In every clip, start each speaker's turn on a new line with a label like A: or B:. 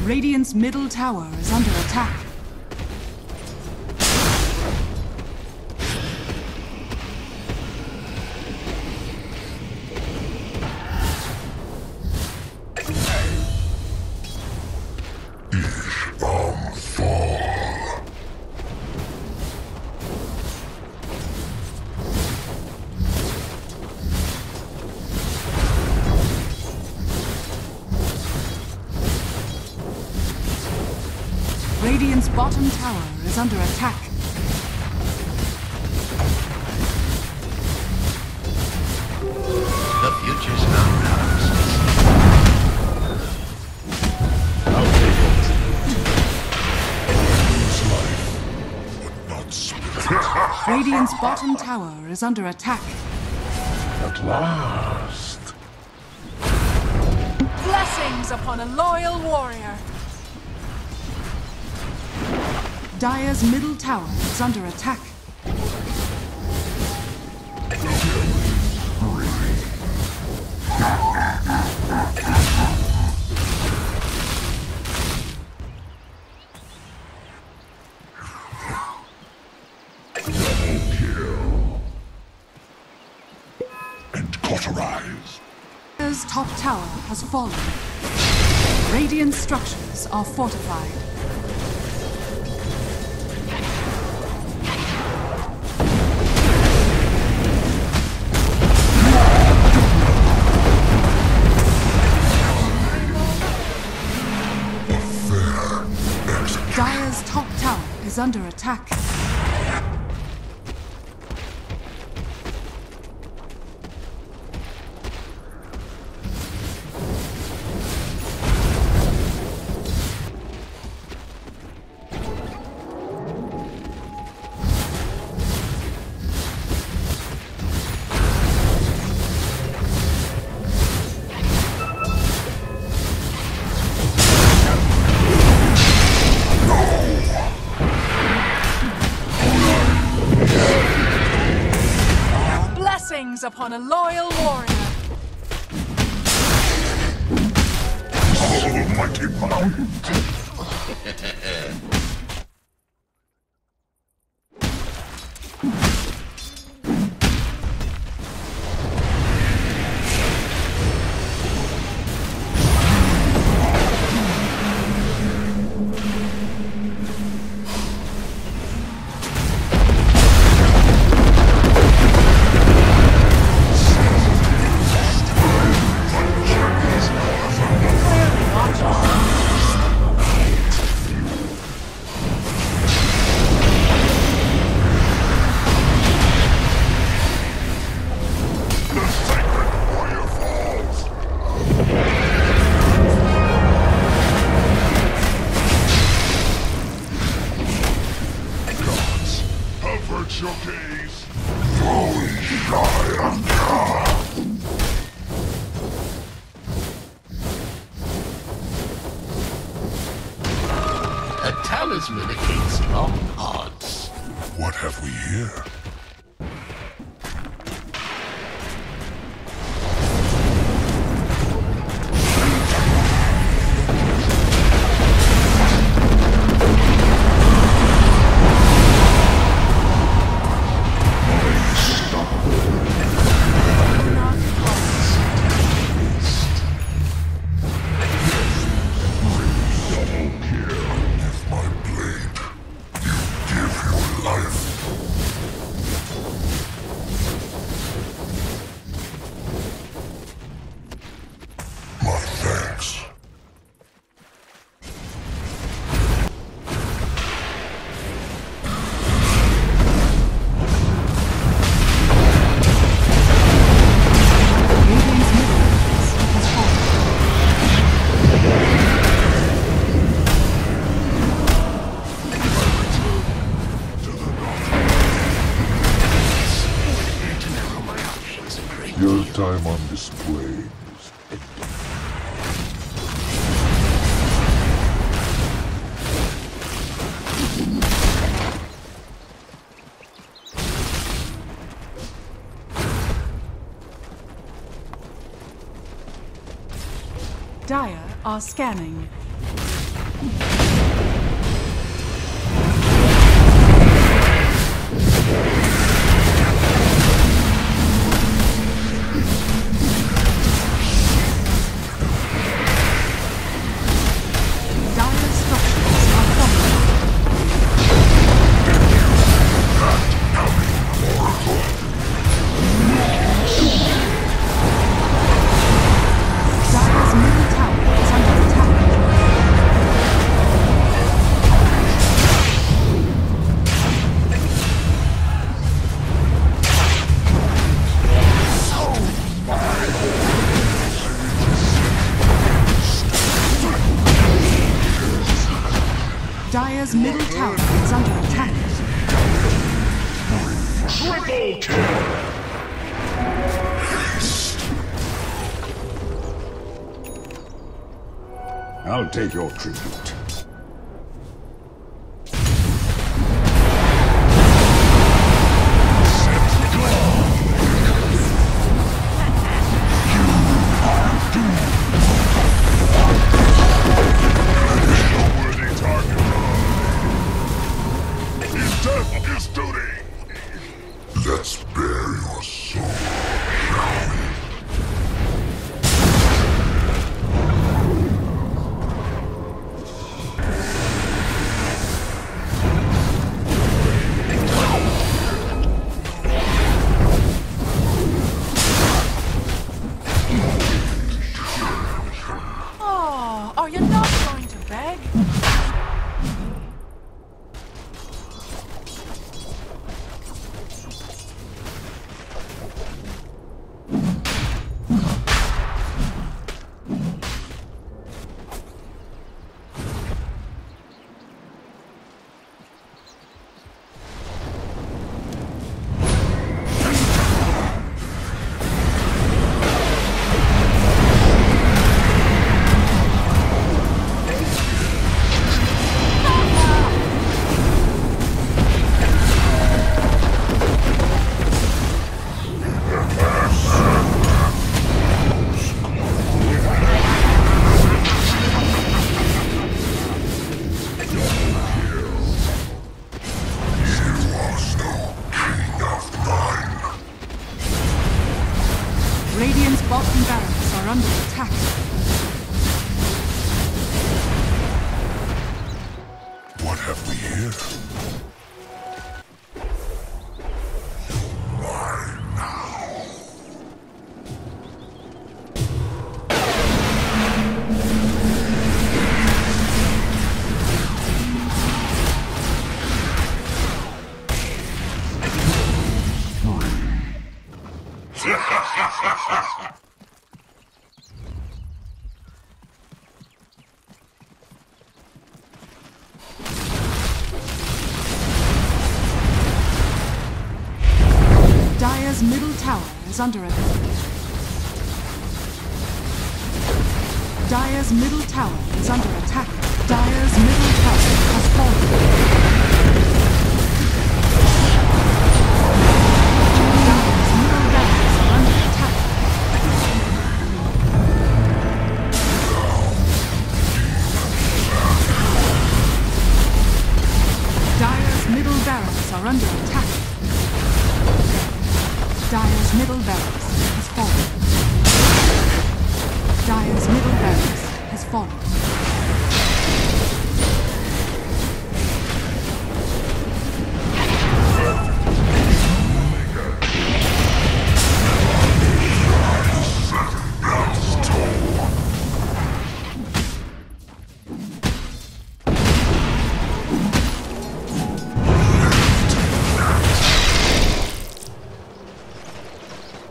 A: Radiant's middle tower is under attack. Radiant's bottom tower is under attack.
B: The future's not ours.
C: I'll take it.
A: Radiant's bottom tower is under attack.
C: At last.
D: Blessings upon a loyal warrior.
A: Dire's middle tower is under attack.
C: Double kill. And cauterize.
A: Dire's top tower has fallen. Radiant structures are fortified. Dire's top tower is under attack.
D: Blessings upon a loyal warrior.
C: Almighty mind. Your gaze.
B: A talisman against long odds.
C: What have we here? Your time on display is ending.
A: Dire are scanning. Dire structures are falling. Dire's middle tower is under attack. Dire's middle tower is under attack.
C: Triple kill!
E: I'll take your tribute.
C: Worthy target. His death is duty! Let's bare your soul, shall we?
D: Oh, are you not going to beg?
A: Radiant's bottom barracks are under attack.
C: What have we here?
A: Dire's middle tower is under attack. Dire's middle tower is under attack. Dire's middle tower has fallen. Dire's middle barracks are under attack. Dire's middle barracks are under attack. Dire's middle barracks has fallen. Dire's middle barracks has fallen.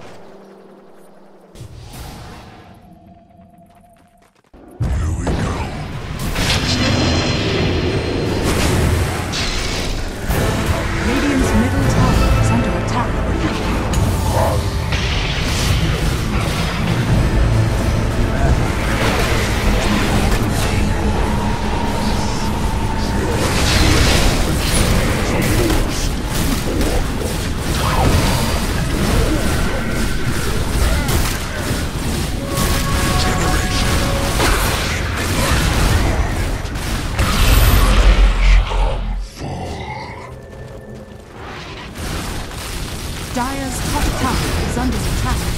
C: Here we go.
A: tower is under attack.